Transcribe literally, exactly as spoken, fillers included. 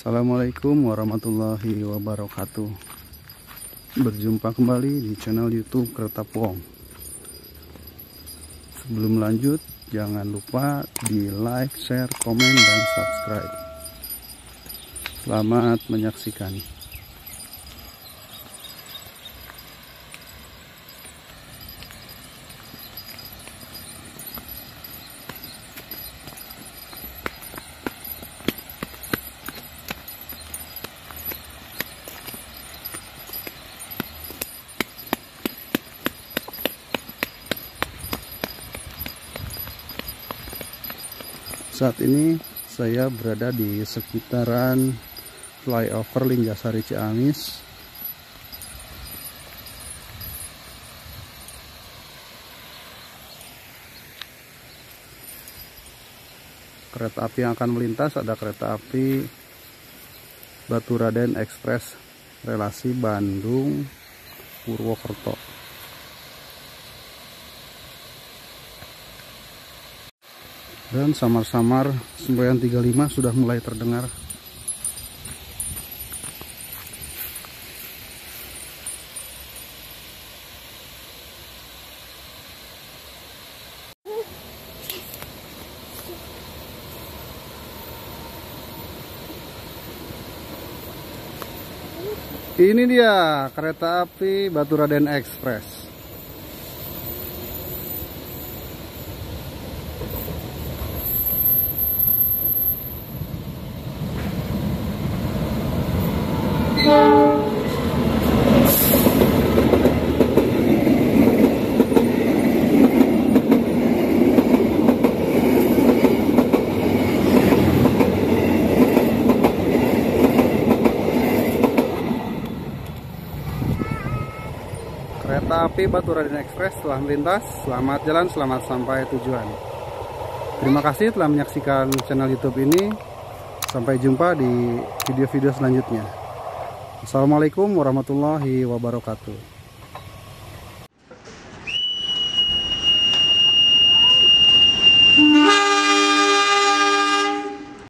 Assalamualaikum warahmatullahi wabarakatuh. Berjumpa kembali di channel YouTube Kereta Pong. Sebelum lanjut, jangan lupa di like, share, komen, dan subscribe. Selamat menyaksikan. Saat ini saya berada di sekitaran flyover Linjasari Ciamis. Kereta api yang akan melintas ada kereta api Baturaden Express relasi Bandung Purwokerto. Dan samar-samar semboyan tiga puluh lima sudah mulai terdengar. Ini dia kereta api Baturaden Express. Kereta api Baturaden Express telah melintas. Selamat jalan, selamat sampai tujuan. Terima kasih telah menyaksikan channel YouTube ini. Sampai jumpa di video-video selanjutnya. Assalamualaikum warahmatullahi wabarakatuh.